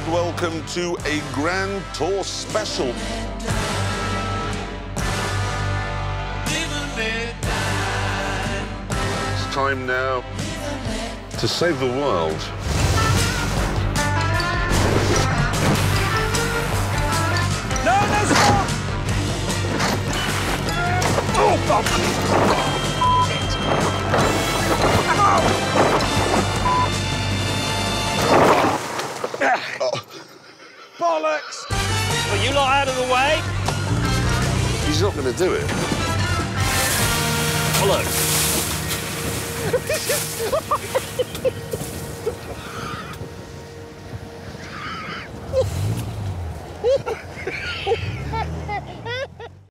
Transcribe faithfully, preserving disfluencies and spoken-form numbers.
welcome to a Grand Tour special. It's time now to save the world. No, there's more! Oh, fuck! Oh. Bollocks! Well, you lot out of the way. He's not going to do it. Bollocks!